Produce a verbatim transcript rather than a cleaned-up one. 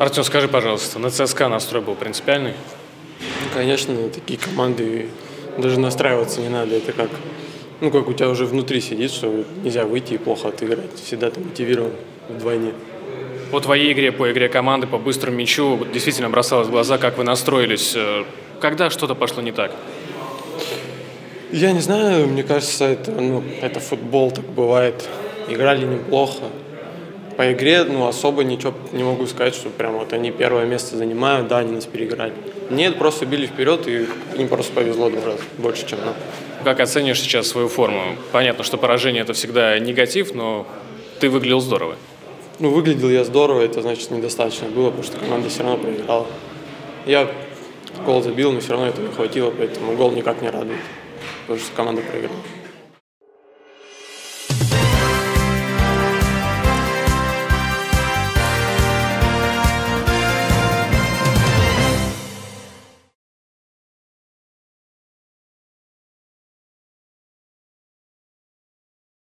Артем, скажи, пожалуйста, на ЦСКА настрой был принципиальный? Ну, конечно, на такие команды даже настраиваться не надо. Это как, ну, как у тебя уже внутри сидит, что нельзя выйти и плохо отыграть. Всегда ты мотивирован вдвойне. По твоей игре, по игре команды, по быстрому мячу действительно бросалось в глаза, как вы настроились. Когда что-то пошло не так? Я не знаю, мне кажется, это, ну, это футбол, так бывает. Играли неплохо. По игре, ну, особо ничего не могу сказать, что прям вот они первое место занимают, да, они нас переиграли. Нет, просто били вперед, и им просто повезло два раза больше, чем нам. Как оценишь сейчас свою форму? Понятно, что поражение – это всегда негатив, но ты выглядел здорово. Ну, выглядел я здорово, это значит недостаточно было, потому что команда все равно проиграла. Я гол забил, но все равно этого не хватило, поэтому гол никак не радует, потому что команда проиграла.